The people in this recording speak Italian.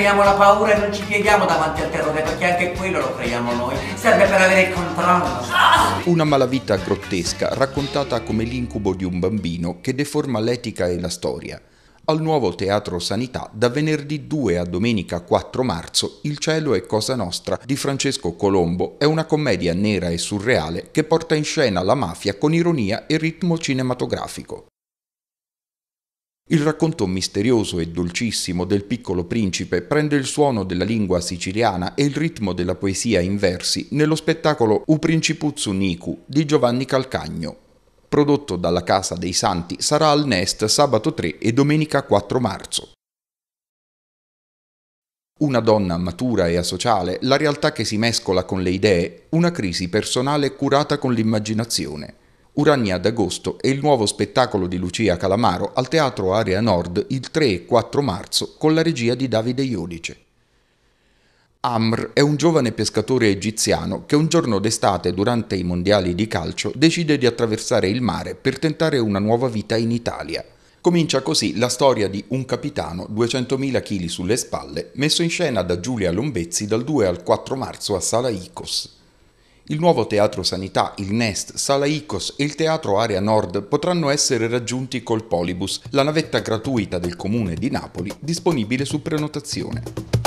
creiamo la paura e non ci pieghiamo davanti al terrore, perché anche quello lo creiamo noi. Serve per avere il controllo. Una malavita grottesca raccontata come l'incubo di un bambino che deforma l'etica e la storia. Al Nuovo Teatro Sanità da venerdì 2 a domenica 4 marzo Il cielo è cosa nostra di Francesco Colombo è una commedia nera e surreale che porta in scena la mafia con ironia e ritmo cinematografico. Il racconto misterioso e dolcissimo del Piccolo Principe prende il suono della lingua siciliana e il ritmo della poesia in versi nello spettacolo U Principuzzu Nicu di Giovanni Calcagno. Prodotto dalla Casa dei Santi, sarà al Nest sabato 3 e domenica 4 marzo. Una donna matura e asociale, la realtà che si mescola con le idee, una crisi personale curata con l'immaginazione. Urania d'Agosto è il nuovo spettacolo di Lucia Calamaro al Teatro Area Nord il 3 e 4 marzo con la regia di Davide Iodice. Amr è un giovane pescatore egiziano che un giorno d'estate durante i mondiali di calcio decide di attraversare il mare per tentare una nuova vita in Italia. Comincia così la storia di un capitano 200.000 kg sulle spalle, messo in scena da Giulia Lombezzi dal 2 al 4 marzo a Sala Icos. Il Nuovo Teatro Sanità, il Nest, Sala Icos e il Teatro Area Nord potranno essere raggiunti col Polibus, la navetta gratuita del Comune di Napoli, disponibile su prenotazione.